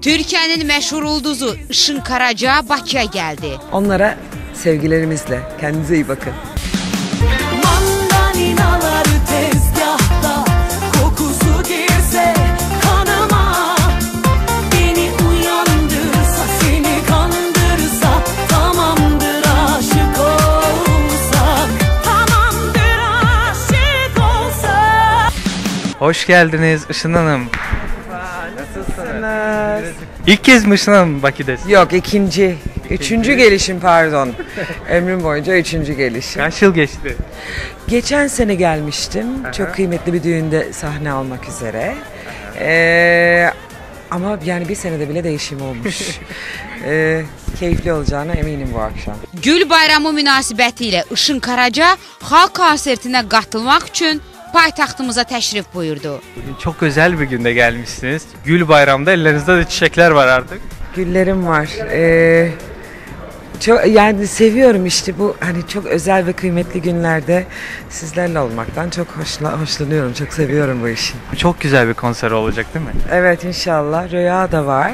Türkiye'nin meşhur ulduzu Işın Karaca Bakı'ya geldi. Onlara sevgilerimizle. Kendinize iyi bakın. Mandalinalar tezgahta, kokusu girse kanıma, beni uyandırsa, seni kandırsa, tamamdır aşık olsak, tamamdır aşık olsak. Hoş geldiniz Işın Hanım. Nasılsınız? İlk kez mi Işın Hanım Bakü'desin? Yok, üçüncü gelişim pardon. Ömrüm boyunca üçüncü gelişim. Kaç yıl geçti? Geçen sene gelmiştim. Çok kıymetli bir düğünde sahne almak üzere. Ama yani bir senede bile değişim olmuş. Keyifli olacağına eminim bu akşam. Gül bayramı münasibətilə Işın Karaca xalq konsertinə qatılmaq üçün paytaxtımıza təşrif buyurdu. Bugün çok özel bir günde gelmişsiniz. Gül Bayram'da ellerinizde de çiçekler var artık. Güllerim var. Çok yani seviyorum işte bu hani çok özel ve kıymetli günlerde sizlerle olmaktan çok hoşlanıyorum. Çok seviyorum bu işi. Çok güzel bir konser olacak değil mi? Evet inşallah. Rüya da var.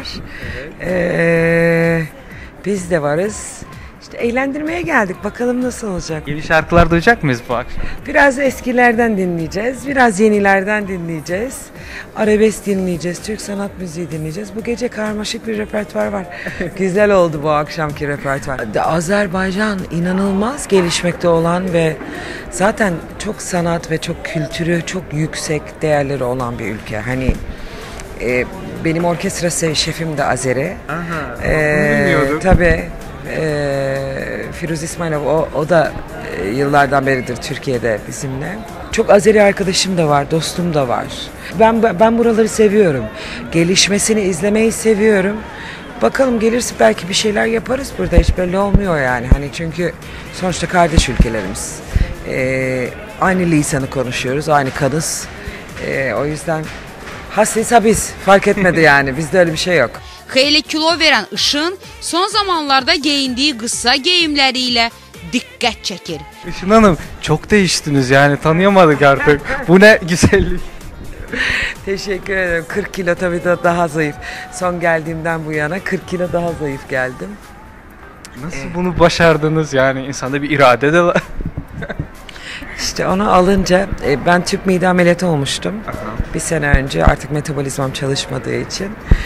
Biz de varız. İşte eğlendirmeye geldik. Bakalım nasıl olacak. Yeni şarkılar duyacak mıyız bu akşam? Biraz eskilerden dinleyeceğiz. Biraz yenilerden dinleyeceğiz. Arabesk dinleyeceğiz. Türk sanat müziği dinleyeceğiz. Bu gece karmaşık bir repertuar var. Güzel oldu bu akşamki repertuar. Azerbaycan inanılmaz gelişmekte olan ve zaten çok sanat ve çok kültürü çok yüksek değerleri olan bir ülke. Hani benim orkestra şefim de Azeri. Bilmiyordum. Tabii. Firuz İsmailov o da yıllardan beridir Türkiye'de bizimle. Çok Azeri arkadaşım da var, dostum da var. Ben buraları seviyorum. Gelişmesini izlemeyi seviyorum. Bakalım gelirse belki bir şeyler yaparız burada, hiç belli olmuyor yani. Hani çünkü sonuçta kardeş ülkelerimiz. Aynı lisanı konuşuyoruz, aynı kanız. O yüzden haslıysa biz fark etmedi yani. Bizde öyle bir şey yok. Xeyli kilo veren Işın son zamanlarda giyindiği kısa giyimleriyle dikkat çekir. Işın Hanım çok değiştiniz yani tanıyamadık artık. Bu ne güzellik. Teşekkür ederim. 40 kilo tabii da daha zayıf. Son geldiğimden bu yana 40 kilo daha zayıf geldim. Nasıl bunu başardınız yani insanda bir irade de var. İşte onu alınca ben tüp mide ameliyatı olmuştum. Bir sene önce artık metabolizmam çalışmadığı için.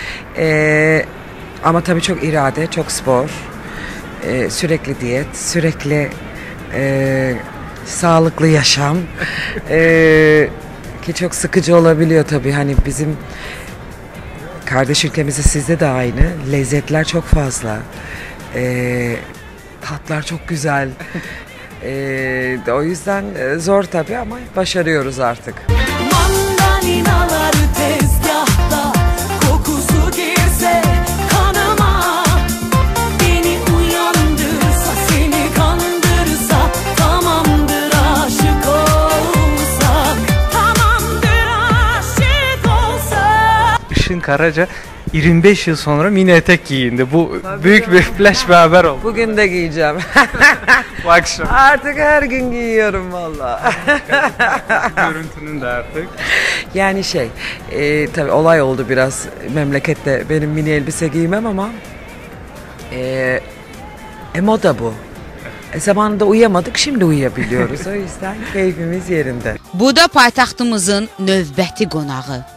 Ama tabii çok irade, çok spor, sürekli diyet, sürekli sağlıklı yaşam. Ki çok sıkıcı olabiliyor tabii. Hani bizim kardeş ülkemizde sizde de aynı. Lezzetler çok fazla. Tatlar çok güzel. O yüzden zor tabii ama başarıyoruz artık. Mandalinalar tezgahta, kokusu girse kanıma, beni uyandırsa, seni kandırsa, tamamdır aşık olsak, tamamdır aşık olsak. Işın Karaca 25 yıl sonra mini etek giyindi. Bu büyük bir flash bir haber oldu. Bugün de giyeceğim. Bu akşam. Artık her gün giyiyorum valla. Görüntünün de artık. Yani tabii olay oldu biraz memlekette benim mini elbise giymem ama moda bu. Zamanında uyuyamadık, şimdi uyuyabiliyoruz. O yüzden keyfimiz yerinde. Bu da paytaxtımızın növbəti qonağı.